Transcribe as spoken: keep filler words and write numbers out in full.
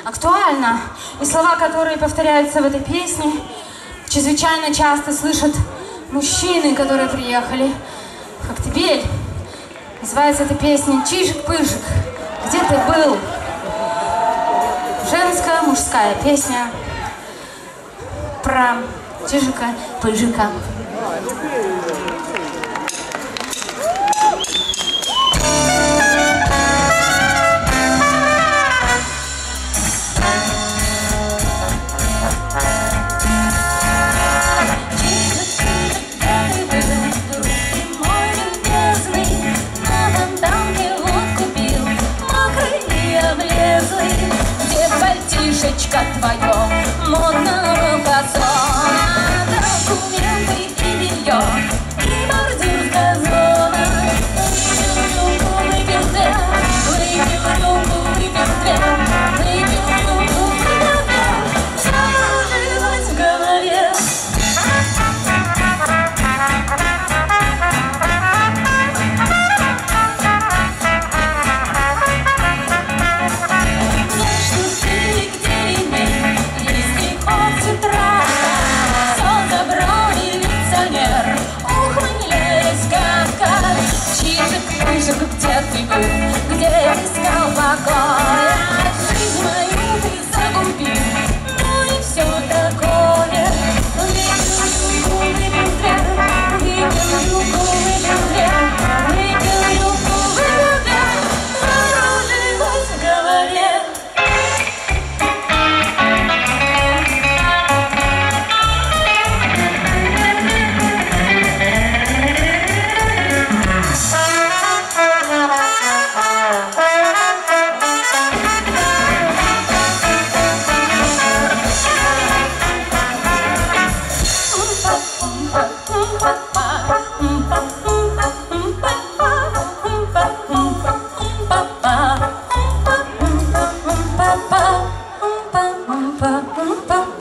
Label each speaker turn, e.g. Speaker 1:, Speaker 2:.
Speaker 1: актуальна. И слова, которые повторяются в этой песне, чрезвычайно часто слышат мужчины, которые приехали в Коктебель. Называется эта песня «Чижик-пыжик, где ты был?» Женская, мужская песня про Чижика-пыжика.
Speaker 2: Твое модного фасона, документы и белье, и бордюрская зона. Выпил две, выпил рюмку, выпил две, выпил рюмку, выпил две, сложилось в голове. Чижик-пыжик, где ты был, где искал покоя? Жизнь мою ты загубил, ну и все такое. Выпил рюмку, выпил две, выпил рюмку, выпил две, выпил рюмку, выпил две, закружилось в голове. Па-па-па-па-па-па-па-па-па-па